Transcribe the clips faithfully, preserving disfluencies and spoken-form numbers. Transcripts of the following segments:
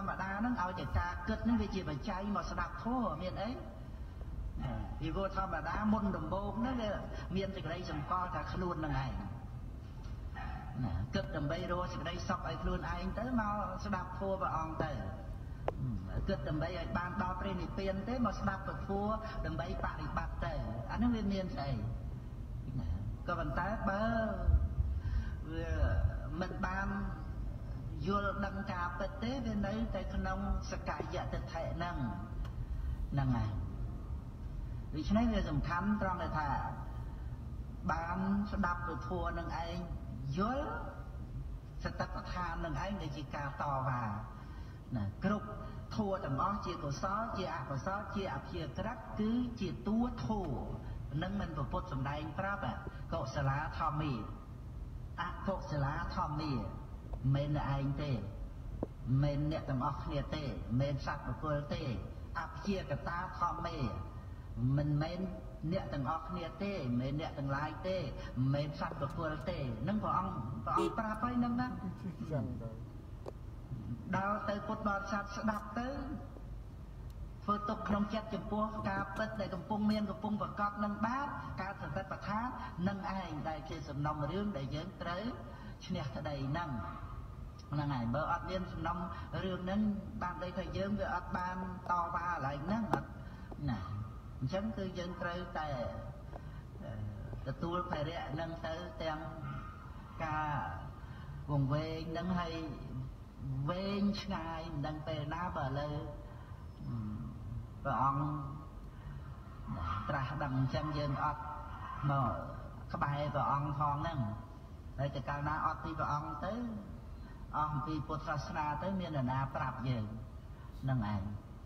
รมดานั่งเอาจากการเกิดนั่งวิจิตรใจมาสดับทั่วเมียนเอ้vì vô thầm mà đá môn đồng bố nó miên từ đây dùm co cả khluôn là ngày cực đầm bây rô từ đây sọc ai khluôn ai tới mau sẽ đạp thua và on tới cực đầm bây ban đo trên thì tiền thế mà sẽ đạp và thua đầm bây bạc thì bạc tới anh nó miên miên thầy có vận tái bớ mình ban vô đăng cà bật tế bên đấy tại con ông sẽ cải dạ tự thể nâng nâng này vì thế này sầm khăn trong này thà bán sẽ đập được thua nâng anh dối sẽ tập than nâng anh để chỉ cả tò và nè group thua tầm ó chia của xó chia ạ của xó chia ạ chia cái cứ chia tua thua nâng mình vào phút sầm đây prap à cậu sẽ lá thò mì à cậu sẽ lá thò mì mình là anh tê mình nè tầm ó kia tê mình sạch của cô tê ạ chia cái ta thò mì mình men nẹt từng óc nẹt tê mình nẹt từng lái tê mình sạch bậc phù tê nâng vào ông vào ông pra phơi nâng đó đào tới phút bọt sạch đạp tới phơi tục trong chết chụp búa cà bứt để cầm pung miên cầm pung và cọp nâng bát cà thử tết bát thát nâng ai đại kia sầm nòng riêng để dẫn tới nẹt đầy nâng là ngày bờ ớt liên sầm nòng riêng nâng ban đây thời gian về ớt ban to ba lại nâng ớt nè chẳng cứ dân trời tại tôi phải rẽ nâng tới tem cả vùng về nâng hay về ngày nâng về ná bờ lơ và ông trả đằng chân dân ọt mà các bài và ông phong nâng đây từ cao ná ọt đi và ông tới ông đi Putrasana tới miền là ná prap dân nâng ảnh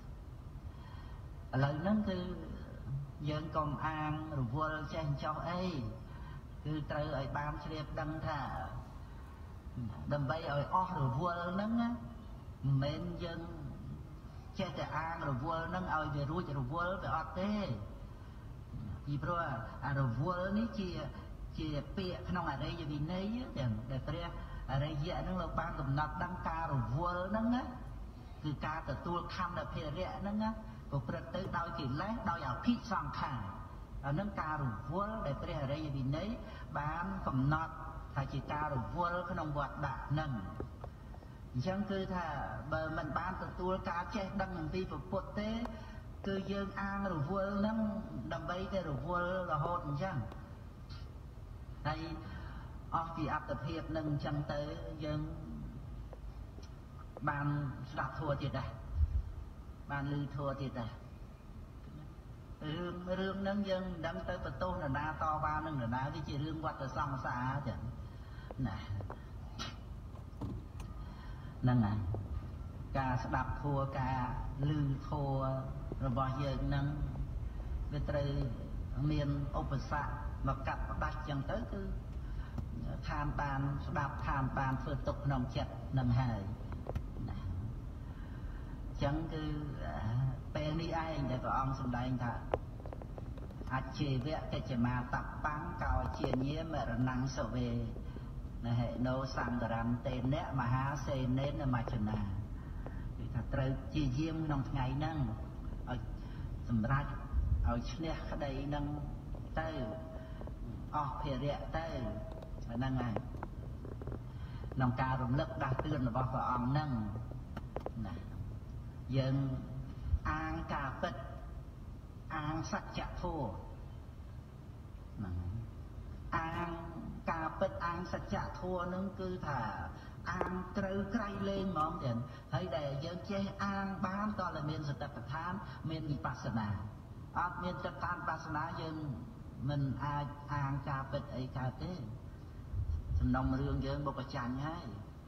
lời nâng cứ dân công an rồi vua chen cho ấy cứ trời ở ban xếp đăng thả đầm bay ở o rồi vua nâng á men dân cheแต่ an rồi vua nâng ở về ruột rồi vua về ọt thế vì pro à rồi vua ní chia chia pịa không ở đây vì nấy chẳng để tre ở đây dễ nâng là ban cầm nạp đăng ca rồi vua nâng áคือการแต่ตัวคำแต่เพลเรียนั่นนะก็เปิดตื้อดาวจีนแล้วดาวอย่างพิษสังขารนั่นการรู้วัวได้เพลอะไรอย่างนี้บ้านกำนัดถ้าจีการรู้วัวขนมบดดักนั่นยังคือถ้าเบอร์มันบ้านแต่ตัวการแจ้งดังอย่างที่ผมพูดเต้คือยังอ่างรู้วัวนั่นดำไปแต่รู้วัวละหดยังในออกที่อัตเพียบนั่งจังเตยยังบ้านสลับทัวร์ติดอ่ะบ้านลือทัวร์ติดอ่ะเรื่องเรื่องนั้นยังดังเตยประตูน่ะนาต่อบ้านนั่งน่ะนาที่จะเรื่องวัดจะซ่องสาจังน่ะนั่นไงการสลับทัวร์การลือทัวร์ระบายยังนั่งเวทเลยเมียนอุปสรรคมากัดดักจังเตยคือทานปานสลับทานปานเฟื่อตกนองเจ็ดนั่งหายchẳng cứ bên đi ai để có ông xung đây thà à chỉ việc cái chỉ mà tập bắn cao chia nhé mà năng sợ về này hệ nô sang làm tên nét mà há xe nét là mà chừng nào thì thật trời chia diêm nông ngày năng ở sầm rách ở nét cái đây năng tay ở phía địa tay năng này nông ca rụng lực đã tuyên là bao giờ ông năng này dân an cà bật an sạch chạ thô an cà bật an sạch chạ thô nâng cứ thả an trâu cây lên mong tiền thấy để dân chế an bán to là miền sự tập than miền gì pasana ở miền tập than pasana dân mình ai an cà bật ấy cà tế nông rương dân bộ bà chàng hay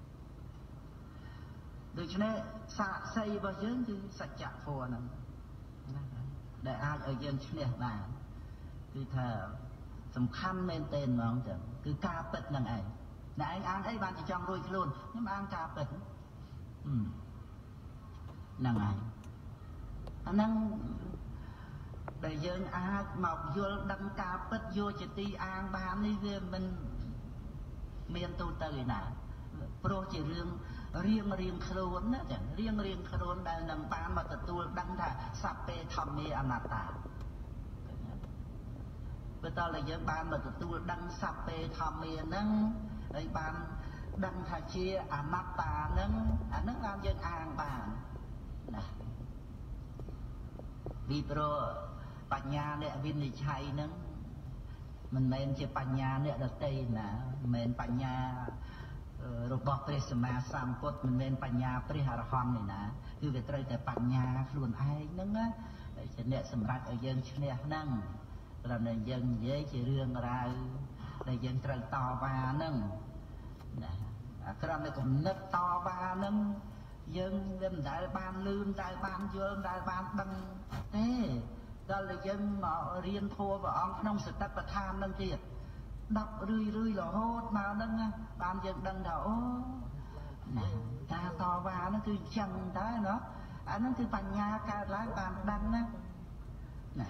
được cho nên xạ xây vào dân chứ sạch chạ phùa nè để ai ở dân chứ nè là cứ thờ tầm khăn lên tên mà không chẳng cứ ca bật nâng ấy nè anh ăn ấy bạn chỉ trong đôi luôn nhưng mà ăn ca bật nâng ấy nâng để dân ai mọc vô đăng ca bật vô chỉ ti ăn bán đi mình miền tu tơi nè pro chỉ riêng រៀងរៀងខ្លួនណាចឹងរៀងរៀងខ្លួនដែលនឹងបានមកទទួលដឹងថាសព្វេធម្មេអនត្តាបើតើយើងបានមកទទួលដឹងសព្វេធម្មេហ្នឹងហើយបានដឹងថាជាអនត្តាហ្នឹងអាហ្នឹងបានយើងអាងបានណាពីព្រោះបញ្ញាអ្នកវិនិច្ឆ័យហ្នឹងមិនមែនជាបញ្ញាអ្នកដទៃណាមិនមែនបញ្ញារបស់ព្រះសម្មាសម្ពុទ្ធមិនមែនបញ្ញាព្រះអរហន្តនេះណាគឺវាត្រូវតែបញ្ញាខ្លួនឯងហ្នឹងណាជាអ្នកសម្រេចឲ្យយើងឈ្នះហ្នឹងព្រោះតែយើងនិយាយជារឿងរ៉ាវដែលយើងត្រូវតវ៉ាហ្នឹងណាអាក្រមនៃគំនិតតវ៉ាហ្នឹងយើងវាមិនដែលបានលឺមិនដែលបានយល់មិនដែលបានដឹងទេដល់តែយើងមករៀនធម៌ព្រះអង្គក្នុងសតិប្បដ្ឋានហ្នឹងទៀតដប់រឿយរឿយរហូតមកហ្នឹងបានយើងដឹងថាអូណាការតវ៉ាហ្នឹងគឺអញ្ចឹងតែណោះអាហ្នឹងគឺបញ្ញាកើតឡើងបានដឹងណាណា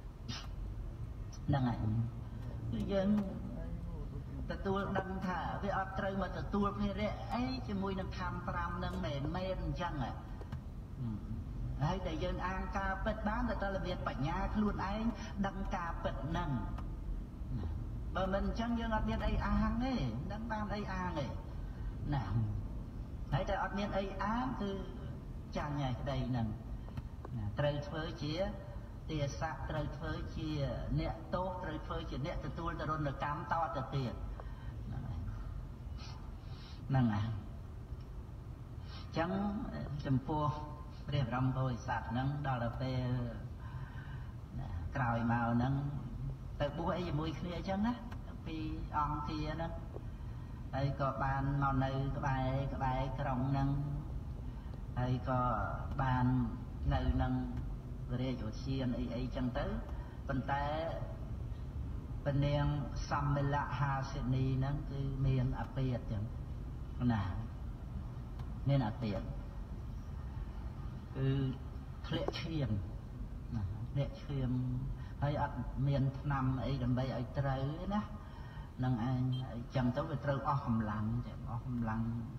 ហ្នឹងហើយគឺយើងទទួលដឹងថាវាអត់ត្រូវមកទទួលភារៈអីជាមួយនឹងខណ្ឌប្រាំហ្នឹងមិនមែនអញ្ចឹងហើយតែយើងអាងការពិតបានតែតើមានបញ្ញាខ្លួនឯងដឹងការពិតហ្នឹងបើមិនអញ្ចឹងយើងអត់មានអីអាងទេដឹងបានអីអាងទេណាហើយតែអត់មានអីអាងគឺចាញ់ហើយក្តីហ្នឹងណាត្រូវធ្វើជាទាស័កត្រូវធ្វើជាអ្នកទោសត្រូវធ្វើជាអ្នកទទួលទរណកម្មតទៅទៀតហ្នឹងហើយអញ្ចឹងចំពោះព្រះបរមពុទ្ធសាសហ្នឹងដល់ទៅពេលក្រោយមកហ្នឹងទៅបួសអីជាមួយគ្នាអញ្ចឹងណាពីអង្គធាហ្នឹងហើយក៏បានមកនៅក្បែរក្បែរក្រុងហ្នឹងហើយក៏បាននៅនឹងរាជឧទ្យានអីអីចឹងទៅប៉ុន្តែពនាងសម្មិលហាសិនីហ្នឹងគឺមានអពាតចឹងណាមានអពាតគឺធ្លាក់ឈាមណាធ្លាក់ឈាមហើយអត់មានឆ្នាំអីដើម្បីឲ្យត្រូវណានឹងឯងចឹងទៅវាត្រូវអស់កម្លាំងចឹងអស់កម្លាំង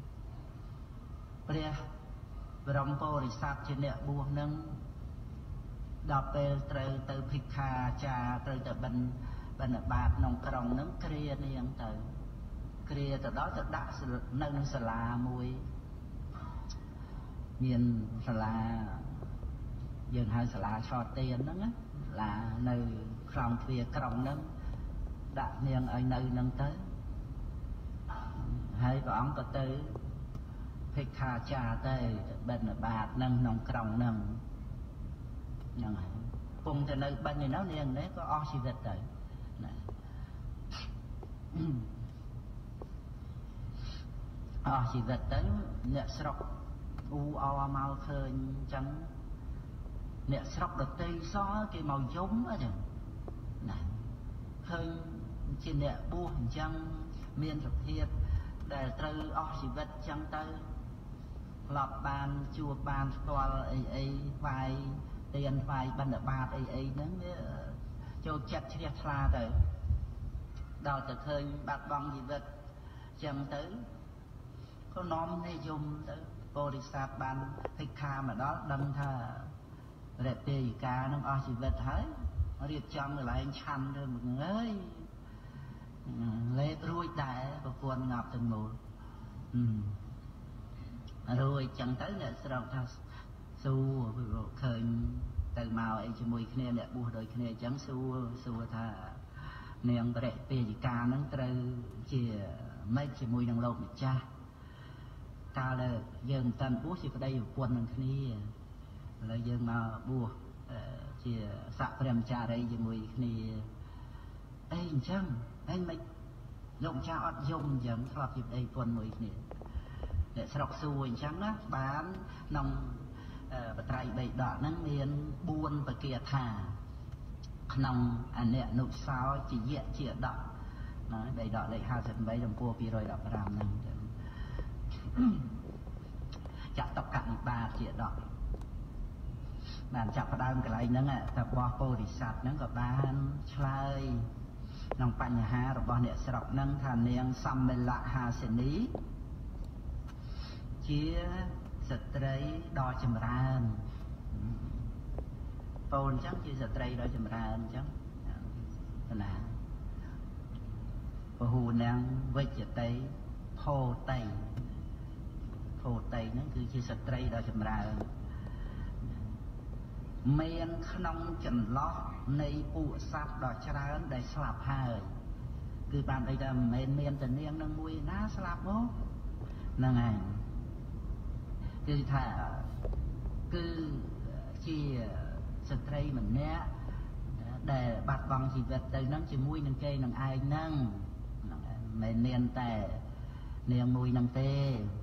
ព្រះបរមពុរិស័ទជាអ្នកបួសនឹងដល់ពេលត្រូវទៅភិក្ខាចារត្រូវទៅបិណ្ឌបិណ្ឌបាតក្នុងក្រុងហ្នឹងគ្រានាងទៅគ្រាទៅដល់ទៅដាក់នៅក្នុងសាលាមួយមានសាលាយើងហៅសាលាឆោតទៀនហ្នឹងណាសាលានៅខ្លងទ្វារក្រុងហ្នឹងដាក់នាងឲ្យនៅហ្នឹងទៅហើយព្រះអង្គក៏ទៅភិក្ខាចារទៅបិណ្ឌបាតហ្នឹងក្នុងក្រុងហ្នឹងហ្នឹងហើយពងទៅនៅបិណ្ឌនេះនាងនេះក៏អស់ជីវិតទៅណាអស់ជីវិតទៅអ្នកស្រុកអ៊ូអោមកឃើញអញ្ចឹងអ្នកស្រុកដតីសគេមកយំអញ្ចឹងណាឃើញជាអ្នកបួសអញ្ចឹងមានសភាពដែលត្រូវអស់ជីវិតអញ្ចឹងទៅធ្លាប់បានជួបបានស្គាល់អីអីថ្វាយទានថ្វាយបិណ្ឌបាតអីអីហ្នឹងវាចូលចិត្តជ្រះថ្លាទៅដល់ទៅឃើញបាត់បង់ជីវិតអញ្ចឹងទៅក៏នាំនិយមទៅបរិស័ទបានភិក្ខាមកដល់ដឹងថារទេយិកានឹងអស់ជីវិតហើយរៀបចំកន្លែងឆាន់ទៅมึงអើយលេបរួចដែរប្រពន្ធងាប់ទាំងមូលរួចចឹងទៅអ្នកស្រុកថាសួរឃើញទៅមកអីជាមួយគ្នាអ្នកបួសដូចគ្នាអញ្ចឹងសួរសួរថានាងបរិពេយិកានឹងត្រូវជាម៉េចជាមួយនឹងលោកម្ចាស់កាលដែលយើងមិនតាន់បួសជាប្តីប្រពន្ធនឹងគ្នាឥឡូវយើងមកបួសជាស័ក្តិព្រះម្ចារីជាមួយគ្នាអីអញ្ចឹងហើយមិនលោកម្ចាស់អត់យំអញ្ចឹងធ្លាប់ជាប្តីប្រពន្ធមួយគ្នាអ្នកស្រុកសួរអញ្ចឹងណាបានក្នុងបត្រៃបៃដកហ្នឹងមានបួនបកាថាក្នុងអនុនុសោជាយៈជាដកណាបៃដកលេខห้าสิบแปดចំពោះពីររយដប់ប្រាំហ្នឹងចាក់តកនិបាតជាដកបានចាប់ផ្ដើមកន្លែងហ្នឹងថាបោះពោធិសត្វហ្នឹងក៏បានឆ្លើយក្នុងបញ្ហារបស់អ្នកស្រុកហ្នឹងថានាងសម្មិលហាសិនី chia sạch trấy đo chầm ran bồn chắc chia sạch trấy đo chầm ran chắc là và hù năng với chợ tây thô tây thô tây nó cứ chia sạch trấy đo chầm ran men không chần lótនៃពួកសត្វដ៏ច្រើនដែលស្លាប់ហើយគឺបានអីថាមិនមែនមានតែនាងនឹងមួយណាស្លាប់មកហ្នឹងហើយគឺថាគឺជាស្ត្រីម្នាក់ដែលបាត់បង់ជីវិតទៅហ្នឹងជាមួយនឹងគេនឹងឯងហ្នឹងមិនមែនមានតែនាងមួយហ្នឹងទេ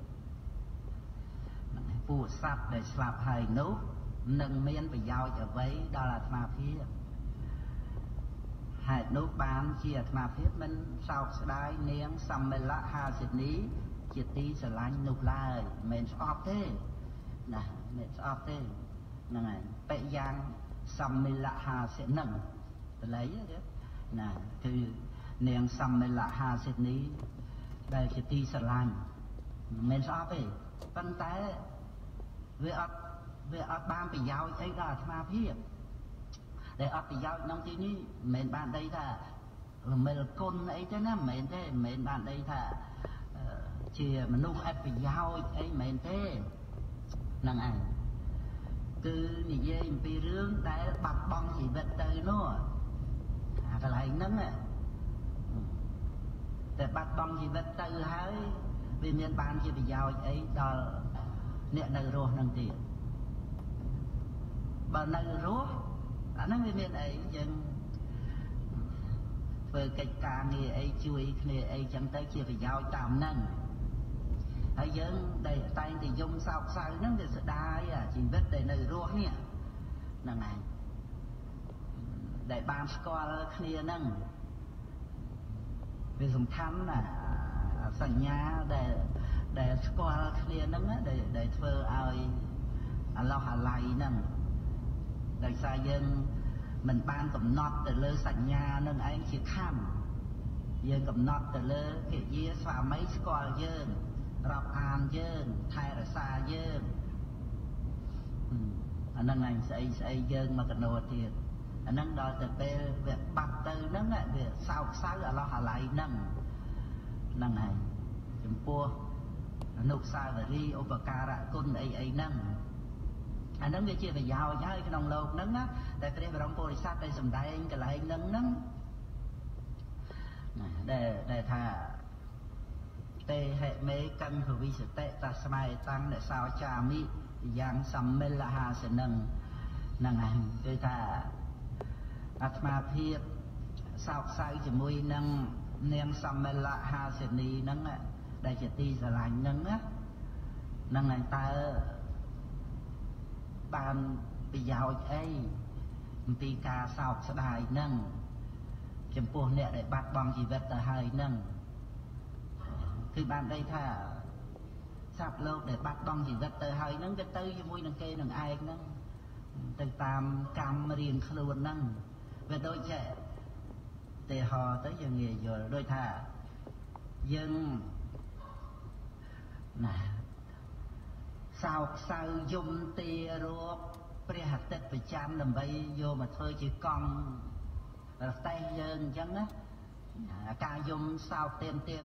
ពួកសត្វដែលស្លាប់ហើយនោះនឹងមានប្រយោជន៍អ្វីដល់អាត្មាភាពហេតុនោះបានជាអាត្មាភាពមិនសោកស្ដាយនាងសម្មិលហាសិនីជាទីស្រឡាញ់នោះឡើយមិនមែនស្អប់ទេណាមិនស្អប់ទេហ្នឹងហើយបេយ៉ាងសម្មិលហាសិនឹងតលៃទេណាគឺនាងសម្មិលហាសិនីដែលជាទីស្រឡាញ់មិនមែនស្អប់ទេប៉ុន្តែវាអត់វាអត់បានប្រយោជន៍អីដល់អាត្មាភាពដែលអត់ប្រយោជន៍ក្នុងទីនេះមិនមែនបានដីថារមិលគុណអីទេណាមិនមែនទេមិនមែនបានដីថាជាមនុស្សអត់ប្រយោជន៍អីមិនមែនទេហ្នឹងឯងគឺនិយាយអំពីរឿងដែលបាត់បង់ជីវិតទៅនោះអាកន្លែងហ្នឹងតែបាត់បង់ជីវិតទៅហើយវាមានបានជាប្រយោជន៍អីដល់អ្នកនៅរស់ហ្នឹងទៀតបើនៅរស់អាហ្នឹងវាមានអីយើងធ្វើកិច្ចការងារអីជួយគ្នាអីចឹងទៅជាប្រយោជន៍តាមហ្នឹងហើយយើងដែលតែងតែយំសោកសៅហ្នឹងវាស្ដាយជីវិតដែលនៅរស់នេះហ្នឹងឯងដែលបានស្គាល់គ្នាហ្នឹងវាសំខាន់ណាសញ្ញាដែលដែលស្គាល់គ្នាហ្នឹងដែលដែលធ្វើឲ្យអាឡោះអាឡៃហ្នឹងដោយសារយើងមិនបានកំណត់ទៅលើសញ្ញានឹងឯងជាខណ្ឌយើងកំណត់ទៅលើកិរិយាស្វាមីស្គាល់យើងរាប់អានយើងថែរក្សាយើងអាហ្នឹងឯងស្អីស្អីយើងមកកណោទៀតអាហ្នឹងដល់ទៅពេលវាបាត់ទៅហ្នឹងវាសោកសៅអាឡោះអាឡៃហ្នឹងហ្នឹងឯងចំពោះអនុស្សាវរីយ៍ឧបការៈគុណអីអីហ្នឹងអាហ្នឹងវាជាប្រយោជន៍ហើយក្នុងโลกហ្នឹងណាតែព្រះបរមពុរិស័ទដែលសម្ដែងកន្លែងហ្នឹងហ្នឹងដែលដែលថាតេហិមេកម្មភវិសតិតស្ម័យតាំងអ្នកសោចាមិយ៉ាងសម្មិលហាសនឹងហ្នឹងហើយគឺថាអាត្មាភាពសោកសៅជាមួយនឹងនាងសម្មិលហាសិនីហ្នឹងដែលជាទីស្រឡាញ់ហ្នឹងណាហ្នឹងហើយតើបានប្រយោជន៍អីអំពីការសោកស្ដាយហ្នឹងចំពោះអ្នកដែលបាត់បង់ជីវិតទៅហើយហ្នឹងគឺបានន័យថាសត្វលោកដែលបាត់បង់ជីវិតទៅហើយហ្នឹងវាទៅជាមួយនឹងគេនឹងឯងហ្នឹងទៅតាមកម្មរៀងខ្លួនហ្នឹងវាដូចជាទេហោទៅយើងងាយយល់ដូចថាយើងណាសោកសៅយំទារកព្រះអាទិត្យប្រចាំដើម្បីយកមកធ្វើជាកង់រទេះយើងអញ្ចឹងណាការយំសោកទៀមទា